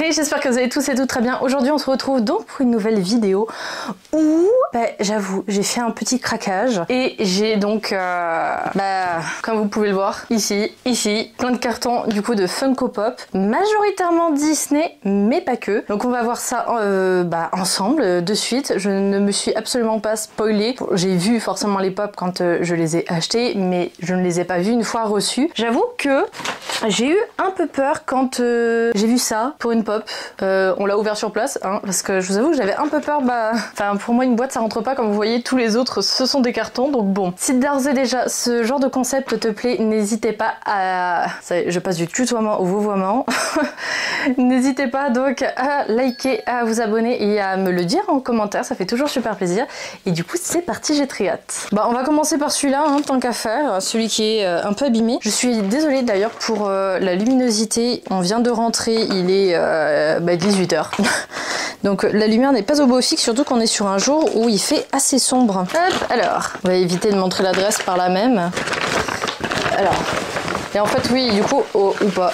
Hey, j'espère que vous allez tous et toutes très bien. Aujourd'hui on se retrouve donc pour une nouvelle vidéo où, j'avoue, j'ai fait un petit craquage et j'ai donc, comme vous pouvez le voir, ici, plein de cartons du coup de Funko Pop, majoritairement Disney, mais pas que. Donc on va voir ça ensemble de suite. Je ne me suis absolument pas spoilée. J'ai vu forcément les pop quand je les ai achetés, mais je ne les ai pas vus une fois reçus. J'avoue que j'ai eu un peu peur quand j'ai vu ça pour une pop. On l'a ouvert sur place, hein, parce que je vous avoue que j'avais un peu peur. Pour moi une boîte ça rentre pas, comme vous voyez tous les autres ce sont des cartons. Donc bon, si d'ores et déjà ce genre de concept te plaît, n'hésitez pas à... Je passe du tutoiement au vouvoiement. N'hésitez pas donc à liker, à vous abonner et à me le dire en commentaire, ça fait toujours super plaisir. Et du coup c'est parti, j'ai très hâte. On va commencer par celui-là, hein, tant qu'à faire, celui qui est un peu abîmé. Je suis désolée d'ailleurs pour la luminosité, on vient de rentrer, il est 18h. Donc la lumière n'est pas au beau fixe, surtout qu'on est sur un jour où il fait assez sombre. Hop, alors, on va éviter de montrer l'adresse par là même. Alors, et en fait oui, du coup, ou pas.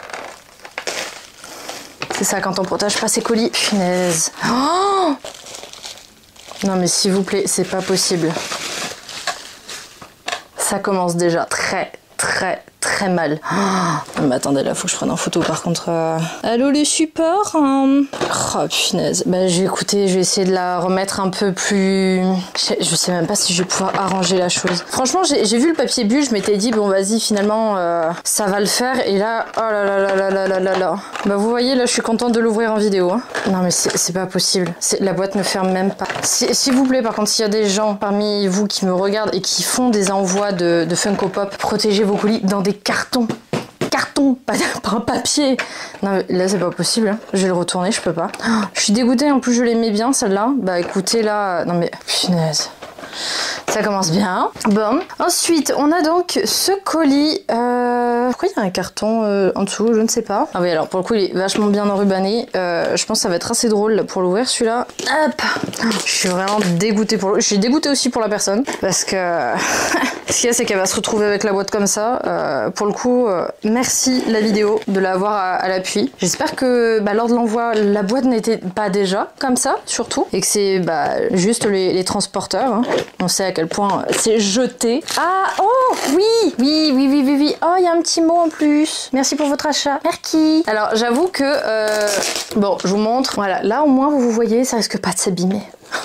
C'est ça quand on protège pas ses colis. Punaise. Oh, non mais s'il vous plaît, c'est pas possible. Ça commence déjà très mal. Oh, mais attendez, là faut que je prenne en photo par contre. Allô les supports, Oh punaise. Je vais essayer de la remettre un peu plus... Je sais même pas si je vais pouvoir arranger la chose. Franchement j'ai vu le papier bulle, je m'étais dit bon vas-y finalement ça va le faire, et là oh là. Vous voyez là je suis contente de l'ouvrir en vidéo, hein. Non mais c'est pas possible, la boîte ne ferme même pas. S'il vous plaît, par contre s'il y a des gens parmi vous qui me regardent et qui font des envois de Funko Pop, protégez vos colis dans des cartons, pas un papier. Non mais là c'est pas possible, hein. Je vais le retourner, je peux pas. Oh, je suis dégoûtée, en plus je l'aimais bien celle-là. Écoutez là, non mais punaise. Ça commence bien. Bon. Ensuite, on a donc ce colis. Pourquoi il y a un carton en dessous? Je ne sais pas. Ah oui, alors pour le coup, il est vachement bien enrubanné. Je pense que ça va être assez drôle pour l'ouvrir celui-là. Hop. Je suis vraiment dégoûtée pour le... Je suis dégoûtée aussi pour la personne. Parce que ce qu'il y a, c'est qu'elle va se retrouver avec la boîte comme ça. Pour le coup, merci la vidéo de l'avoir à l'appui. J'espère que lors de l'envoi, la boîte n'était pas déjà comme ça, surtout. Et que c'est juste les transporteurs. Hein. On sait à quel point c'est jeté. Ah, oh, oui. Oh, il y a un petit mot en plus. Merci pour votre achat. Merci. Alors, j'avoue que... bon, je vous montre. Voilà, là au moins, vous voyez, ça risque pas de s'abîmer.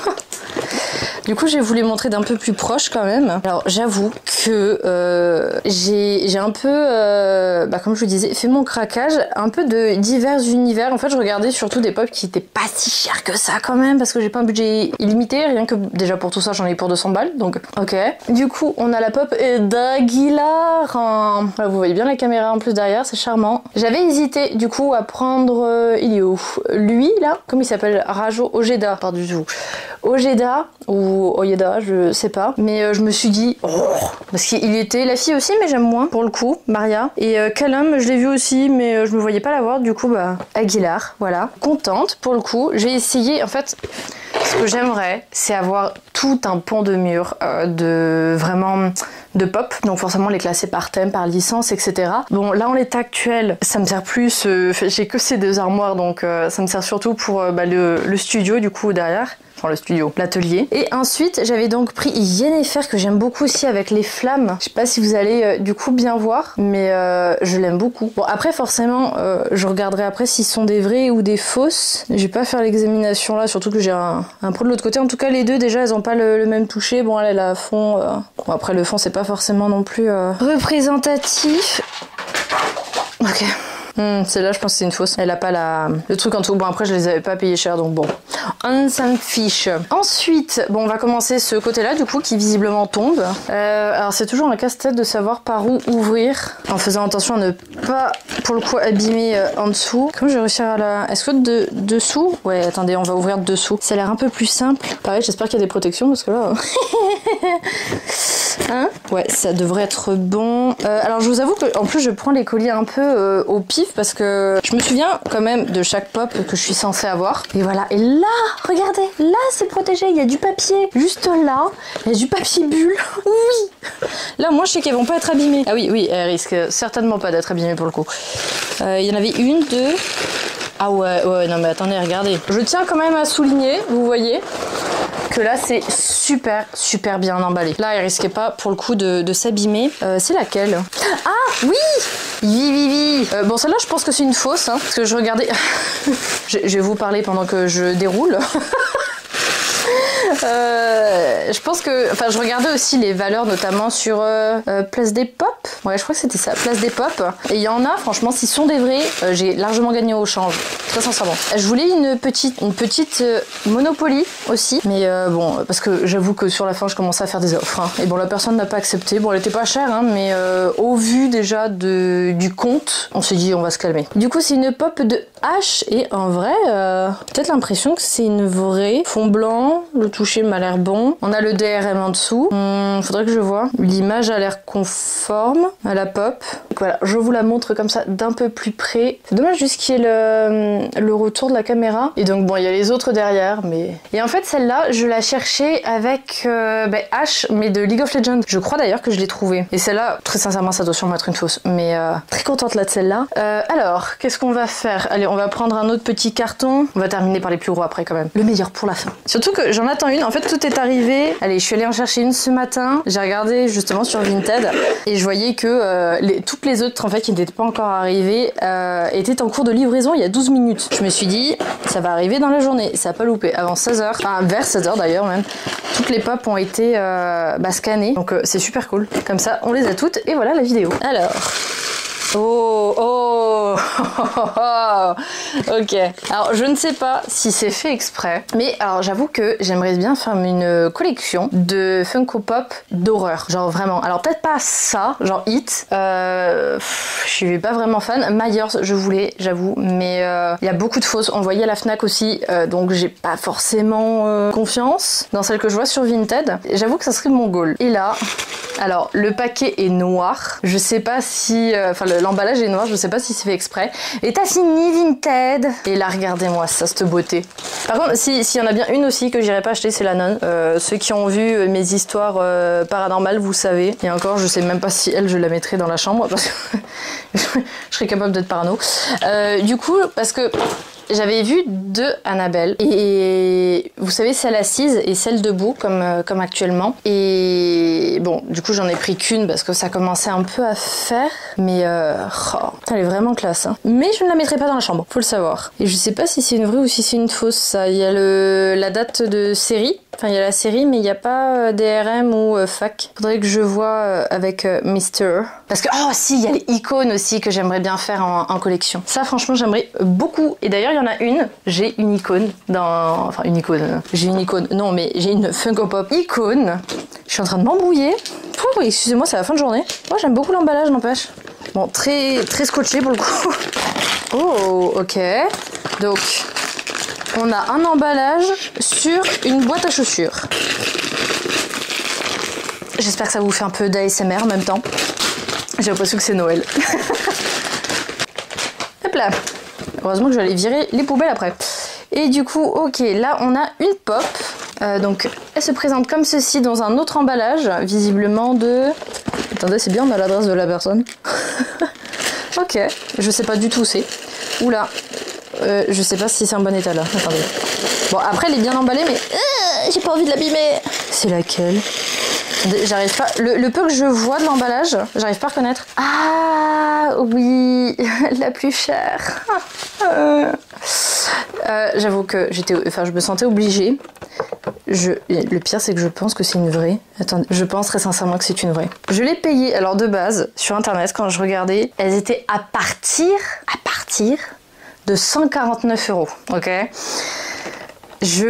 Du coup, je vais vous les montrer d'un peu plus proche quand même. Alors, j'avoue que j'ai un peu, comme je vous disais, fait mon craquage un peu de divers univers. En fait, je regardais surtout des pop qui étaient pas si chers que ça quand même, parce que j'ai pas un budget illimité. Rien que déjà pour tout ça, j'en ai pour 200 balles. Donc, ok. Du coup, on a la pop d'Aguilar. Voilà, vous voyez bien la caméra en plus derrière, c'est charmant. J'avais hésité du coup à prendre, il est où? Lui là, comment il s'appelle? Rajo Ojeda, pardon du tout. Ojeda ou Oyeda, je sais pas. Mais je me suis dit, parce qu'il était la fille aussi, mais j'aime moins pour le coup, Maria. Et Callum, je l'ai vu aussi, mais je me voyais pas la voir. Du coup, Aguilar, voilà. Contente pour le coup. J'ai essayé, en fait, ce que j'aimerais, c'est avoir tout un pont de mur de pop, donc forcément les classer par thème, par licence, etc. Bon, là en l'état actuel, ça me sert plus, j'ai que ces deux armoires, donc ça me sert surtout pour le studio du coup derrière. Enfin le studio, l'atelier. Et ensuite j'avais donc pris Yennefer que j'aime beaucoup aussi avec les flammes. Je sais pas si vous allez du coup bien voir, mais je l'aime beaucoup. Bon après forcément je regarderai après s'ils sont des vrais ou des fausses. Je vais pas faire l'examination là, surtout que j'ai un pro de l'autre côté. En tout cas les deux déjà elles ont pas le même toucher. Bon elle a à fond. Bon après le fond c'est pas forcément non plus représentatif. Ok. Celle-là, je pense que c'est une fausse. Elle a pas le truc en dessous. Bon, après, je les avais pas payés cher, donc bon. On s'en fiche. Ensuite, bon, on va commencer ce côté-là, du coup, qui visiblement tombe. Alors, c'est toujours un casse-tête de savoir par où ouvrir, en faisant attention à ne pas, pour le coup, abîmer en dessous. Comment je vais réussir à la... Est-ce que dessous? Ouais, attendez, on va ouvrir dessous. Ça a l'air un peu plus simple. Pareil, j'espère qu'il y a des protections, parce que là... Hein? Ouais, ça devrait être bon. Alors, je vous avoue que, en plus, je prends les colis un peu au pif, parce que je me souviens quand même de chaque pop que je suis censée avoir. Et voilà. Et là, regardez, là c'est protégé. Il y a du papier. Juste là, il y a du papier bulle. Oui. Là, moi, je sais qu'elles vont pas être abîmées. Ah oui, elles risquent certainement pas d'être abîmées pour le coup. Il y en avait une, deux. Ah ouais, ouais, non mais attendez, regardez. Je tiens quand même à souligner, vous voyez, que là c'est super super bien emballé. Là il risquait pas pour le coup de s'abîmer. C'est laquelle? Ah oui, oui. Bon celle-là je pense que c'est une fausse, hein, parce que je regardais... je vais vous parler pendant que je déroule. Je pense que... Enfin, je regardais aussi les valeurs, notamment sur Place des Pop. Ouais, je crois que c'était ça, Place des Pop. Et il y en a, franchement, s'ils sont des vrais, j'ai largement gagné au change. Très sincèrement. Je voulais une petite Monopoly aussi. Mais bon, parce que j'avoue que sur la fin, je commençais à faire des offres. Hein. Et bon, la personne n'a pas accepté. Bon, elle était pas chère, hein, mais au vu déjà du compte, on s'est dit, on va se calmer. Du coup, c'est une pop de H. Et en vrai, peut-être l'impression que c'est une vraie. Fond blanc, le toucher m'a l'air bon. On a le DRM en dessous. Faudrait que je vois. L'image a l'air conforme à la pop. Donc voilà, je vous la montre comme ça d'un peu plus près. C'est dommage juste qu'il y ait le retour de la caméra. Et donc bon, il y a les autres derrière, mais... Et en fait, celle-là, je la cherchais avec H, mais de League of Legends. Je crois d'ailleurs que je l'ai trouvée. Et celle-là, très sincèrement, ça doit sûrement être une fausse. Mais très contente là de celle-là. Alors, qu'est-ce qu'on va faire? Allez, on va prendre un autre petit carton. On va terminer par les plus gros après quand même. Le meilleur pour la fin. Surtout que j'en attends une. En fait, tout est arrivé. Allez, je suis allée en chercher une ce matin. J'ai regardé justement sur Vinted et je voyais que toutes les autres en fait qui n'étaient pas encore arrivées étaient en cours de livraison il y a 12 minutes. Je me suis dit, ça va arriver dans la journée. Ça n'a pas loupé. Avant 16h, enfin vers 16h d'ailleurs même, toutes les pop ont été scannées. Donc c'est super cool. Comme ça, on les a toutes et voilà la vidéo. Alors... Oh ok. Alors je ne sais pas si c'est fait exprès, mais alors j'avoue que j'aimerais bien faire une collection de Funko Pop d'horreur. Genre vraiment. Alors peut-être pas ça, genre It. Je suis pas vraiment fan. Myers, je voulais, j'avoue, mais il y a beaucoup de fausses. On voyait à la Fnac aussi, donc j'ai pas forcément confiance dans celle que je vois sur Vinted. J'avoue que ça serait mon goal. Et là, alors le paquet est noir. Je sais pas si, enfin l'emballage est noir, je sais pas si c'est fait exprès. Et t'as signé Vinted. Et là, regardez-moi ça, cette beauté. Par contre, s'il y en a bien une aussi que j'irai pas acheter, c'est la nonne. Ceux qui ont vu mes histoires paranormales, vous savez. Et encore, je sais même pas si elle, je la mettrai dans la chambre. Parce que je serais capable d'être parano. Du coup, parce que... J'avais vu deux Annabelle et vous savez celle assise et celle debout comme actuellement et bon du coup j'en ai pris qu'une parce que ça commençait un peu à faire mais elle est vraiment classe hein. Mais je ne la mettrai pas dans la chambre, faut le savoir. Et je sais pas si c'est une vraie ou si c'est une fausse ça. Il y a la date de série. Enfin, il y a la série, mais il n'y a pas DRM ou FAC. Faudrait que je vois avec Mister. Parce que, oh si, il y a les icônes aussi que j'aimerais bien faire en collection. Ça, franchement, j'aimerais beaucoup. Et d'ailleurs, il y en a une. J'ai une icône dans... Enfin, une icône. J'ai une icône. Non, mais j'ai une Funko Pop icône. Je suis en train de m'embrouiller. Oh, excusez-moi, c'est la fin de journée. Moi, j'aime beaucoup l'emballage, n'empêche. Bon, très scotché pour le coup. Oh, ok. Donc... On a un emballage sur une boîte à chaussures. J'espère que ça vous fait un peu d'ASMR en même temps. J'ai l'impression que c'est Noël. Hop là. Heureusement que je vais aller virer les poubelles après. Et du coup, ok, là on a une pop. Donc elle se présente comme ceci dans un autre emballage, visiblement de... Attendez, c'est bien, on a l'adresse de la personne. Ok, je sais pas du tout où c'est. Oula. Je sais pas si c'est en bon état là. Attendez. Bon, après elle est bien emballée, mais j'ai pas envie de l'abîmer. C'est laquelle? J'arrive pas. Le peu que je vois de l'emballage, j'arrive pas à reconnaître. Ah oui, la plus chère. J'avoue que je me sentais obligée. Le pire, c'est que je pense que c'est une vraie. Attendez, je pense très sincèrement que c'est une vraie. Je l'ai payée. Alors de base, sur internet, quand je regardais, elles étaient à partir de 149 €, ok. Je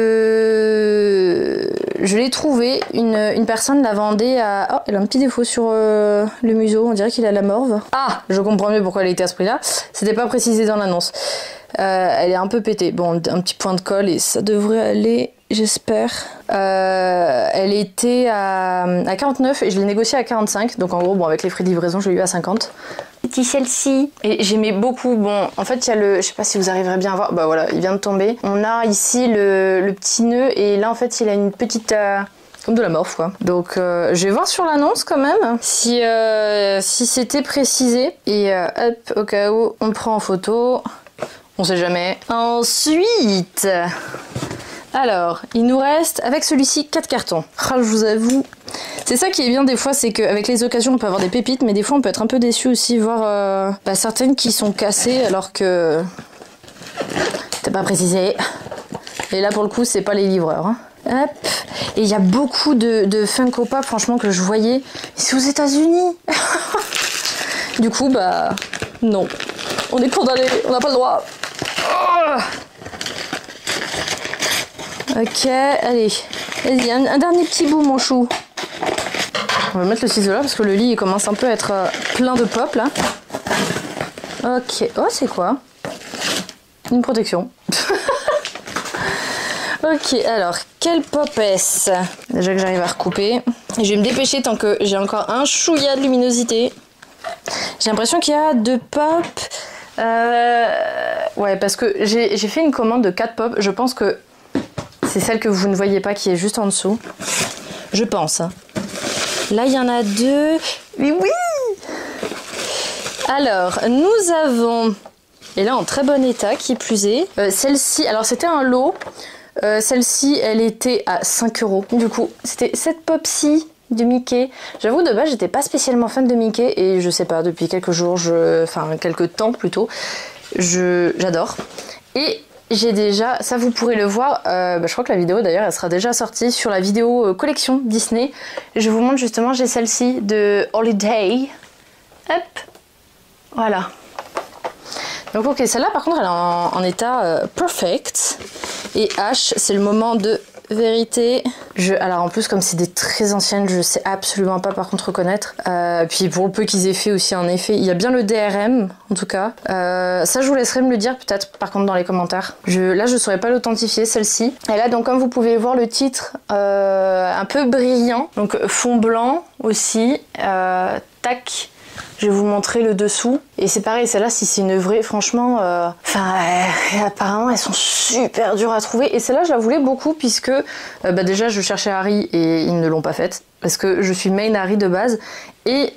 l'ai trouvé, une personne l'a vendait à... Oh, elle a un petit défaut sur le museau, on dirait qu'il a la morve. Ah, je comprends mieux pourquoi elle était à ce prix-là. C'était pas précisé dans l'annonce. Elle est un peu pétée. Bon, un petit point de colle et ça devrait aller, j'espère. Elle était à 49 et je l'ai négociée à 45. Donc en gros, bon, avec les frais de livraison, je l'ai eu à 50. Petit celle-ci. Et j'aimais beaucoup. Bon, en fait, il y a le... Je sais pas si vous arriverez bien à voir. Bah voilà, il vient de tomber. On a ici le petit nœud et là, en fait, il a une petite... comme de la morphe, quoi. Donc, je vais voir sur l'annonce quand même si c'était précisé. Et hop, au cas où, on prend en photo. On sait jamais. Ensuite, alors, il nous reste, avec celui-ci, 4 cartons. Ah, je vous avoue, c'est ça qui est bien des fois, c'est qu'avec les occasions, on peut avoir des pépites, mais des fois, on peut être un peu déçu aussi, voir certaines qui sont cassées, alors que t'as pas précisé. Et là, pour le coup, c'est pas les livreurs. Hein. Hop. Et il y a beaucoup de Funko Pop, franchement, que je voyais. C'est aux États-Unis. Du coup, bah, non. On est condamnés, on n'a pas le droit. Oh. Ok, allez. Vas-y, un dernier petit bout, mon chou. On va mettre le ciseau là, parce que le lit, il commence un peu à être plein de pop, là. Ok. Oh, c'est quoi? Une protection. Ok, alors, quelle pop est-ce? Déjà que j'arrive à recouper. Je vais me dépêcher tant que j'ai encore un chouïa de luminosité. J'ai l'impression qu'il y a 2 pop. Ouais, parce que j'ai fait une commande de 4 pop. Je pense que c'est celle que vous ne voyez pas qui est juste en dessous. Je pense. Hein. Là, il y en a 2. Oui, oui! Alors, nous avons... Et là, en très bon état, qui plus est. Celle-ci, alors c'était un lot. Celle-ci, elle était à 5 €. Du coup, c'était cette pop-ci de Mickey. J'avoue, de base, j'étais pas spécialement fan de Mickey. Et je sais pas, depuis quelques jours, enfin, quelques temps plutôt, j'adore. Et j'ai déjà, ça vous pourrez le voir, je crois que la vidéo d'ailleurs, elle sera déjà sortie sur la vidéo collection Disney. Je vous montre justement, j'ai celle-ci de Holiday. Hop, voilà. Donc ok, celle-là par contre elle est en état perfect. Et H, c'est le moment de vérité. Alors en plus comme c'est des très anciennes, je sais absolument pas par contre reconnaître. Puis pour le peu qu'ils aient fait aussi en effet, il y a bien le DRM en tout cas. Ça je vous laisserai me le dire peut-être par contre dans les commentaires. Là je saurais pas l'authentifier celle-ci. Et là donc comme vous pouvez voir le titre un peu brillant. Donc fond blanc aussi. Tac. Je vais vous montrer le dessous. Et c'est pareil, celle-là, si c'est une vraie, franchement, apparemment, elles sont super dures à trouver. Et celle-là, je la voulais beaucoup puisque, déjà, je cherchais Harry et ils ne l'ont pas faite. Parce que je suis main Harry de base. Et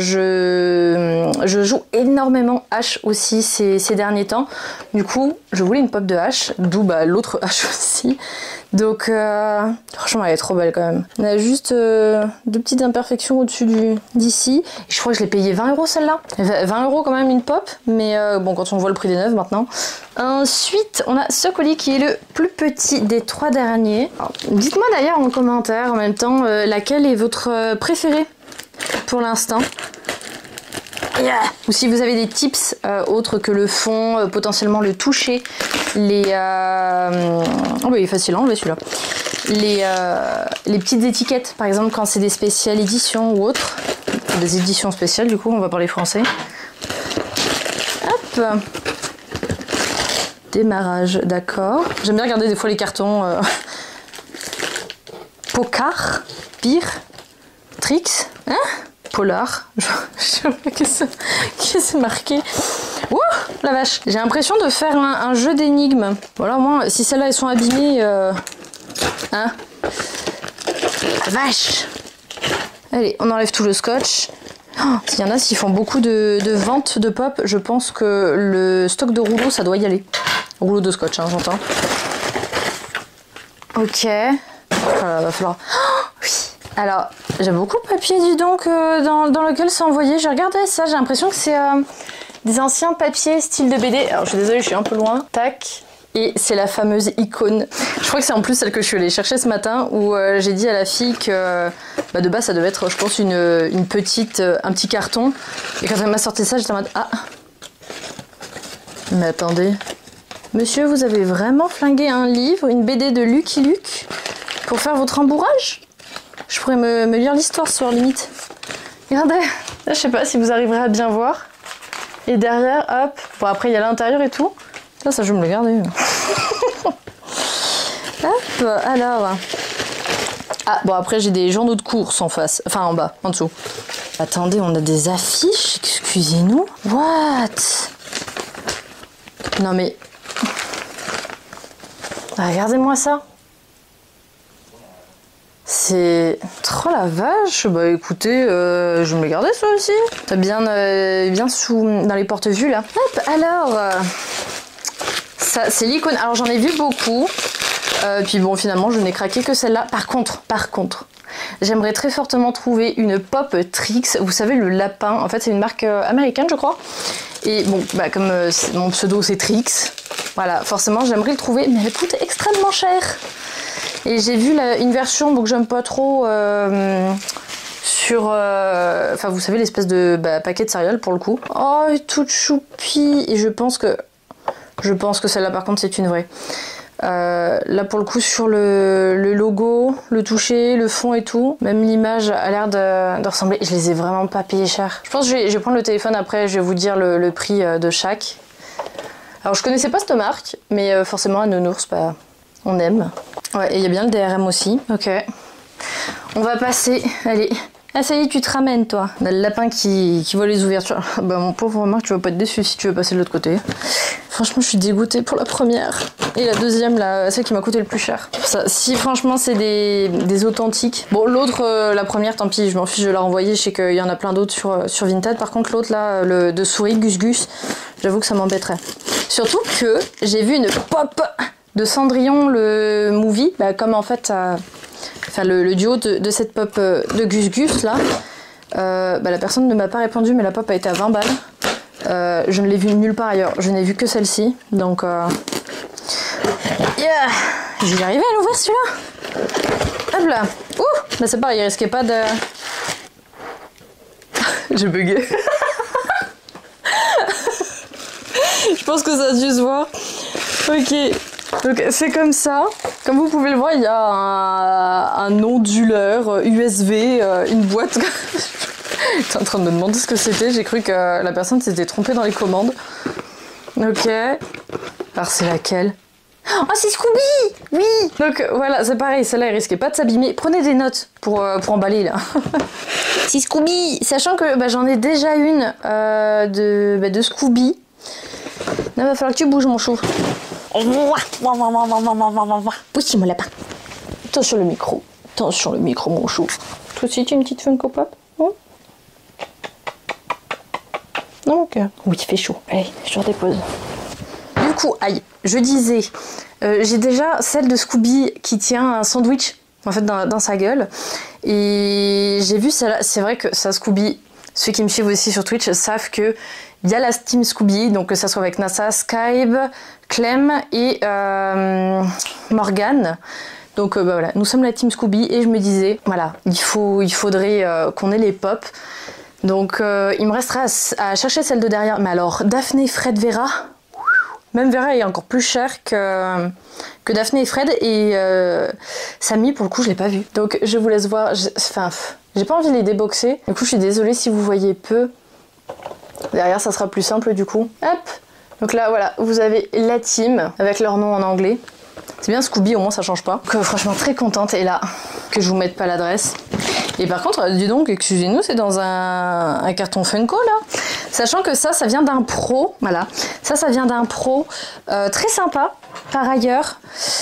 je joue énormément H aussi ces derniers temps. Du coup, je voulais une pop de H, d'où l'autre H aussi. Donc, franchement, elle est trop belle quand même. On a juste 2 petites imperfections au-dessus d'ici. Je crois que je l'ai payé 20 € celle-là. 20 € quand même une pop, mais bon, quand on voit le prix des neuves maintenant. Ensuite, on a ce colis qui est le plus petit des 3 derniers. Dites-moi d'ailleurs en commentaire en même temps laquelle est votre préférée pour l'instant. Yeah. Ou si vous avez des tips autres que le fond, potentiellement le toucher, les... Oh bah il est facile à enlever celui-là. Les petites étiquettes, par exemple quand c'est des spéciales éditions ou autres. Des éditions spéciales du coup, on va parler français. Hop. Démarrage, d'accord. J'aime bien regarder des fois les cartons. Pocar, Pire, Trix, hein? Polar, je sais pas qu'est-ce que c'est marqué. Ouh, la vache. J'ai l'impression de faire un jeu d'énigmes. Voilà, au moins, si celles-là elles sont abîmées, hein. La vache. Allez, on enlève tout le scotch. Oh, s'il y en a, s'ils font beaucoup de ventes de pop, je pense que le stock de rouleaux, ça doit y aller. Rouleau de scotch, hein, j'entends. Ok. Voilà, va falloir... Oh, oui. Alors, j'aime beaucoup le papier, dis donc, dans lequel c'est envoyé. J'ai regardé ça, j'ai l'impression que c'est des anciens papiers style de BD. Alors, je suis désolée, je suis un peu loin. Tac. Et c'est la fameuse icône. Je crois que c'est en plus celle que je suis allée chercher ce matin où j'ai dit à la fille que de base ça devait être, je pense, une petite, un petit carton. Et quand elle m'a sorti ça, j'étais en mode ah. Mais attendez. Monsieur, vous avez vraiment flingué un livre, une BD de Lucky Luke pour faire votre rembourrage? Je pourrais me lire l'histoire ce soir, limite. Regardez. Là, je sais pas si vous arriverez à bien voir. Et derrière, hop. Bon, après, il y a l'intérieur et tout. Ça, je vais me le garder. Hop, alors. Ah, bon, après, j'ai des journaux de course en face. Enfin, en bas, en dessous. Attendez, on a des affiches. Excusez-nous. What? Non, mais... Regardez-moi ça. C'est... trop la vache. Bah, écoutez, je vais me le garder, ça aussi. T'as bien sous... dans les porte-vues, là. Hop, alors... Ça, c'est l'icône. Alors j'en ai vu beaucoup. Puis bon, finalement, je n'ai craqué que celle-là. Par contre, j'aimerais très fortement trouver une Pop Trix. Vous savez, le lapin. En fait, c'est une marque américaine, je crois. Et bon, bah, comme mon pseudo, c'est Trix. Voilà, forcément, j'aimerais le trouver. Mais elle coûte extrêmement cher. Et j'ai vu une version que j'aime pas trop sur... Enfin, vous savez, l'espèce de paquet de céréales, pour le coup. Oh, elle est toute choupie. Et je pense que celle-là, par contre, c'est une vraie. Là pour le coup sur le logo, le toucher, le fond et tout, même l'image a l'air de ressembler. Je les ai vraiment pas payés cher. Je pense que je vais prendre le téléphone après, je vais vous dire le prix de chaque. Alors je connaissais pas cette marque, mais forcément à Nounours, bah, on aime. Ouais, et il y a bien le DRM aussi. Ok. On va passer, allez. Ah ça y est, tu te ramènes toi. On a le lapin qui voit les ouvertures. Bah mon pauvre Marc, tu vas pas être déçu si tu veux passer de l'autre côté. Franchement, je suis dégoûtée pour la première. Et la deuxième, là, celle qui m'a coûté le plus cher. Ça, si franchement c'est des authentiques. Bon, l'autre, la première, tant pis, je m'en fiche de la renvoyer. Je sais qu'il y en a plein d'autres sur Vinted. Par contre, l'autre là, le de souris Gus Gus, j'avoue que ça m'embêterait. Surtout que j'ai vu une pop de Cendrillon, le movie, là, comme en fait... Enfin, le duo de cette pop de Gus Gus là, la personne ne m'a pas répondu, mais la pop a été à 20 balles. Je ne l'ai vue nulle part ailleurs, je n'ai vu que celle-ci. Donc, yeah, je vais y arriver à l'ouvrir celui-là. Hop là. Ouh, bah c'est pareil, il risquait pas de. J'ai bugué. Je pense que ça a dû se voir. Ok. Donc c'est comme ça. Comme vous pouvez le voir, il y a un onduleur USB, une boîte. J'étais en train de me demander ce que c'était. J'ai cru que la personne s'était trompée dans les commandes. Ok. Alors c'est laquelle? Oh, c'est Scooby! Oui! Donc voilà, c'est pareil, celle-là elle risquait pas de s'abîmer. Prenez des notes pour emballer là. C'est Scooby! Sachant que j'en ai déjà une de Scooby. Là, va falloir que tu bouges mon chou. Oui, mon lapin. Attention le micro. Attention le micro, mon chou. Toi aussi, tu as une petite Funko Pop? Non, ok. Oui, il fait chaud. Allez, je redépose. Du coup, aïe, je disais, j'ai déjà celle de Scooby qui tient un sandwich, en fait, dans sa gueule. Et j'ai vu celle-là. C'est vrai que ça, Scooby, ceux qui me suivent aussi sur Twitch savent que il y a la Team Scooby, donc que ça soit avec NASA, Skype, Clem et Morgane. Donc voilà, nous sommes la Team Scooby et je me disais, voilà, il faudrait qu'on ait les pop. Donc il me restera à chercher celle de derrière. Mais alors, Daphné, Fred, Vera, même Vera est encore plus chère que Daphné et Fred. Et Samy, pour le coup, je l'ai pas vu. Donc je vous laisse voir. Enfin, j'ai pas envie de les déboxer. Du coup, je suis désolée si vous voyez peu. Derrière, ça sera plus simple du coup. Hop. Donc là, voilà, vous avez la team avec leur nom en anglais. C'est bien Scooby, au moins ça change pas. Donc, franchement, très contente. Et là, que je vous mette pas l'adresse. Et par contre, dis donc, excusez-nous, c'est dans un carton Funko là. Sachant que ça vient d'un pro. Voilà. Ça vient d'un pro très sympa, par ailleurs,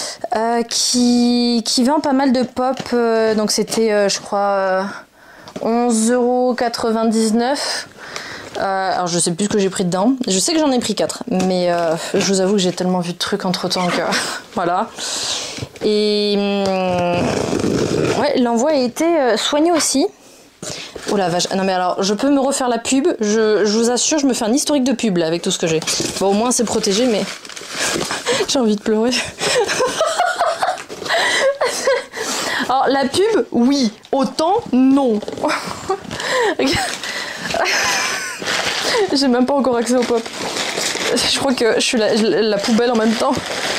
qui vend pas mal de pop. Donc c'était, je crois, 11,99 €. Alors je sais plus ce que j'ai pris dedans. Je sais que j'en ai pris 4, mais je vous avoue que j'ai tellement vu de trucs entre temps que voilà. Et ouais, l'envoi a été soigné aussi. Oh la vache. Non mais alors je peux me refaire la pub. Je vous assure, je me fais un historique de pub là avec tout ce que j'ai. Bon, au moins c'est protégé, mais j'ai envie de pleurer. Alors la pub, oui. Autant, non. J'ai même pas encore accès au pop. Je crois que je suis la poubelle en même temps.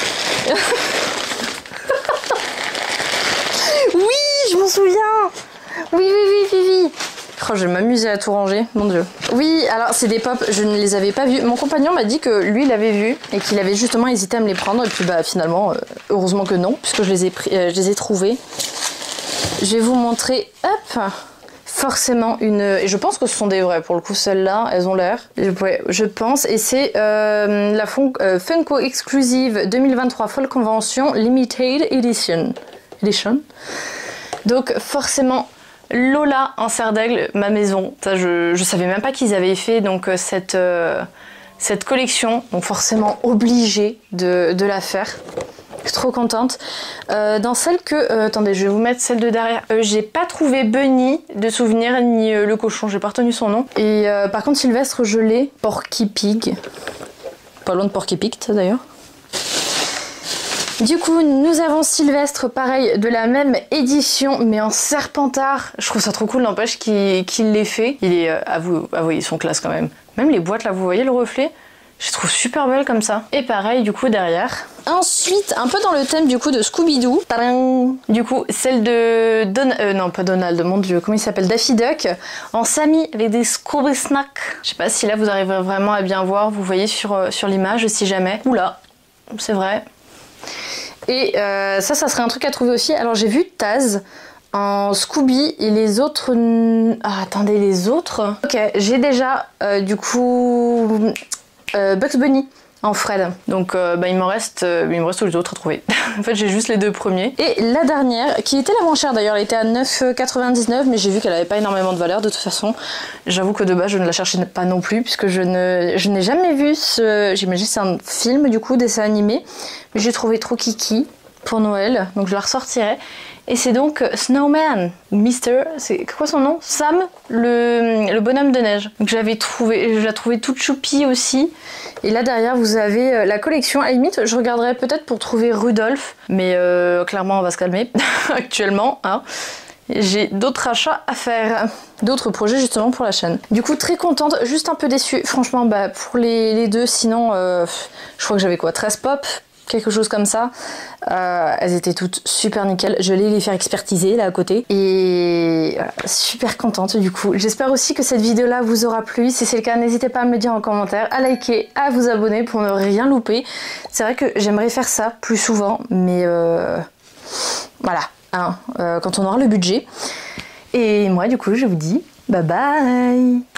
Oui, je m'en souviens. Oui. Oh, je vais m'amuser à tout ranger, mon dieu. Oui, alors c'est des pop, je ne les avais pas vus. Mon compagnon m'a dit que lui, il l'avait vu et qu'il avait justement hésité à me les prendre. Et puis finalement, heureusement que non, puisque je les ai trouvés. Je vais vous montrer, hop, forcément une... Et je pense que ce sont des vrais, pour le coup, celles-là, elles ont l'air. Ouais, je pense. Et c'est la Funko Exclusive 2023 Fall Convention Limited Edition. Donc forcément, Lola en serre d'aigle, ma maison. Ça, je savais même pas qu'ils avaient fait donc cette cette collection, donc forcément obligée de la faire. Je suis trop contente. Dans celle que... attendez, je vais vous mettre celle de derrière. J'ai pas trouvé Bunny de souvenir, ni le cochon, j'ai pas retenu son nom. Et par contre, Sylvestre, je l'ai. Porky Pig. Pas loin de Porky Pig, d'ailleurs. Du coup, nous avons Sylvestre, pareil, de la même édition, mais en serpentard. Je trouve ça trop cool, n'empêche qu'il l'ait fait. Il est... ah oui, ils sont classe quand même. Même les boîtes, là, vous voyez le reflet? Je les trouve super belles comme ça. Et pareil, du coup, derrière. Ensuite, un peu dans le thème, du coup, de Scooby-Doo. Du coup, celle de... non, pas Donald, mon Dieu, comment il s'appelle? Daffy Duck. En Sammy, avec des Scooby Snacks. Je sais pas si là, vous arriverez vraiment à bien voir. Vous voyez sur l'image, si jamais. Oula, c'est vrai. Et ça serait un truc à trouver aussi. Alors, j'ai vu Taz en Scooby et les autres... Ah, attendez, les autres... Ok, j'ai déjà, du coup... Bugs Bunny en Fred. Donc il me reste tous les autres à trouver. En fait j'ai juste les deux premiers. Et la dernière, qui était la moins chère d'ailleurs, elle était à 9,99 mais j'ai vu qu'elle avait pas énormément de valeur de toute façon. J'avoue que de base je ne la cherchais pas non plus puisque je n'ai jamais vu ce... J'imagine c'est un film du coup, dessin animé. Mais j'ai trouvé trop kiki pour Noël, donc je la ressortirai. Et c'est donc Snowman, Mister, c'est quoi son nom? Sam, le bonhomme de neige. Donc je la trouvais toute choupie aussi. Et là derrière vous avez la collection. À la limite, je regarderai peut-être pour trouver Rudolph. Mais clairement on va se calmer actuellement. Hein. J'ai d'autres achats à faire, d'autres projets justement pour la chaîne. Du coup très contente, juste un peu déçue. Franchement pour les deux, sinon je crois que j'avais quoi, 13 pop, quelque chose comme ça. Elles étaient toutes super nickel. Je vais les faire expertiser là à côté. Et voilà, super contente du coup. J'espère aussi que cette vidéo là vous aura plu. Si c'est le cas, n'hésitez pas à me le dire en commentaire, à liker, à vous abonner pour ne rien louper. C'est vrai que j'aimerais faire ça plus souvent, mais voilà, hein, quand on aura le budget. Et moi du coup je vous dis bye bye.